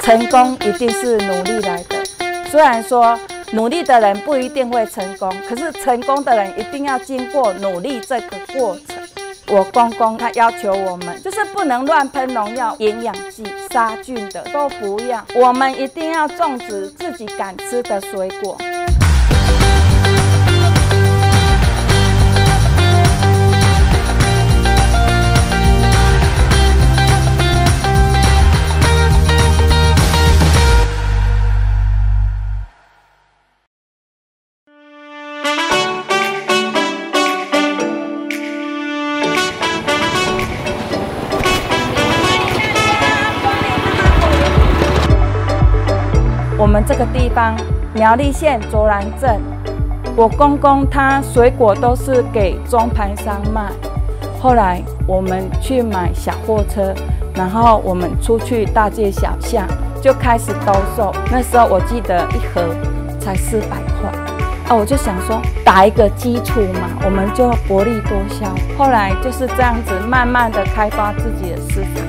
成功一定是努力来的。虽然说努力的人不一定会成功，可是成功的人一定要经过努力这个过程。我公公他要求我们，就是不能乱喷农药、营养剂、杀菌的都不要，我们一定要种植自己敢吃的水果。我们这个地方，苗栗县卓兰镇，我公公他水果都是给中盘商卖。后来我们去买小货车，然后我们出去大街小巷就开始兜售。那时候我记得一盒才400块，我就想说打一个基础嘛，我们就薄利多销。后来就是这样子，慢慢的开发自己的市场。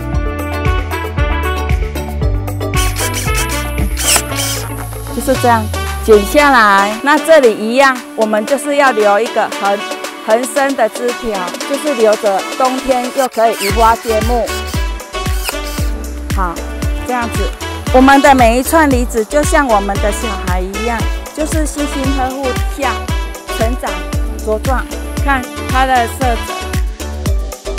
就是这样剪下来，那这里一样，我们就是要留一个横生的枝条，就是留着冬天又可以移花接木。好，这样子，我们的每一串梨子就像我们的小孩一样，就是细心呵护下成长茁壮。看它的色泽，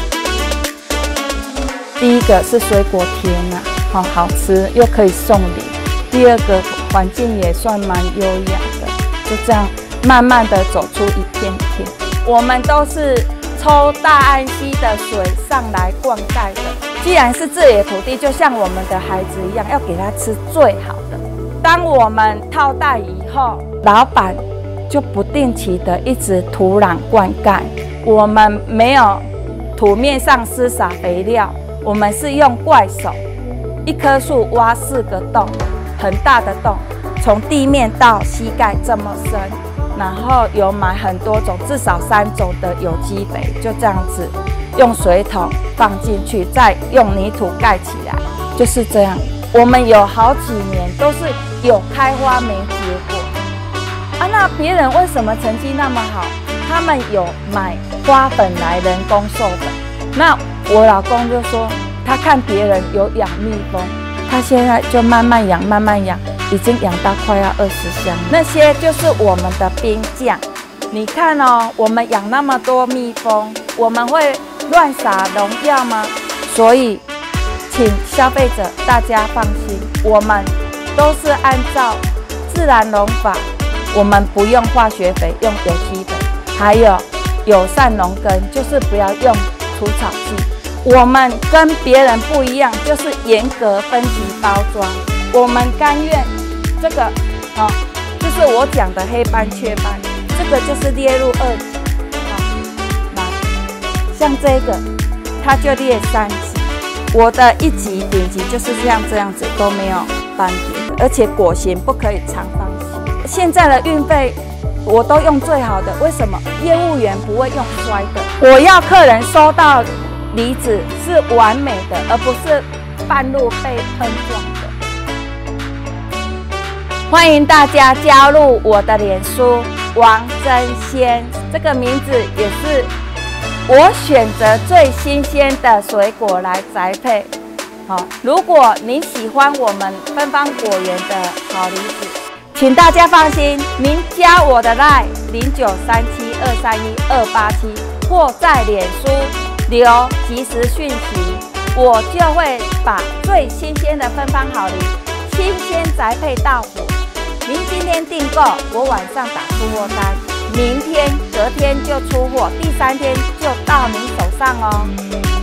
第一个是水果甜啊，好吃又可以送礼。第二个环境也算蛮优雅的，就这样慢慢的走出一片天。我们都是抽大安溪的水上来灌溉的。既然是自己的土地，就像我们的孩子一样，要给他吃最好的。当我们套袋以后，老板就不定期的一直土壤灌溉，我们没有土面上施撒肥料，我们是用怪手，一棵树挖4个洞。很大的洞，从地面到膝盖这么深，然后有买很多种，至少3种的有机肥，就这样子用水桶放进去，再用泥土盖起来，就是这样。我们有好几年都是有开花没结果啊，那别人为什么成绩那么好？他们有买花粉来人工授粉。那我老公就说，他看别人有养蜜蜂。他现在就慢慢养，慢慢养，已经养到快要20箱。那些就是我们的兵将。你看哦，我们养那么多蜜蜂，我们会乱撒农药吗？所以，请消费者大家放心，我们都是按照自然农法，我们不用化学肥，用有机肥，还有友善农耕，就是不要用除草剂。我们跟别人不一样，就是严格分级包装。我们甘愿这个，就是我讲的黑斑雀斑，这个就是列入2级。来，像这个，它就列3级。我的1级顶级就是像这样子，都没有斑点的，而且果形不可以长方形。现在的运费我都用最好的，为什么？业务员不会用摔的，我要客人收到梨子是完美的，而不是半路被喷撞的。欢迎大家加入我的脸书王真仙，这个名字也是我选择最新鲜的水果来栽培。如果你喜欢我们芬芳果园的好梨子，请大家放心，您加我的 LINE 0937231287，或在脸书留即时讯息，我就会把最新鲜的芬芳好梨新鲜宅配到府。您今天订购，我晚上打出货单，明天、隔天就出货，第3天就到您手上哦。